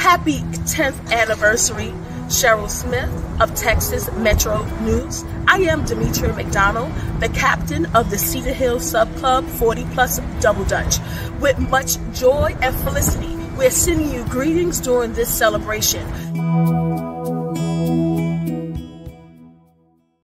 Happy 10th anniversary, Cheryl Smith of Texas Metro News. I am Demetria McDonald, the captain of the Cedar Hill Sub Club 40 Plus Double Dutch. With much joy and felicity, we're sending you greetings during this celebration.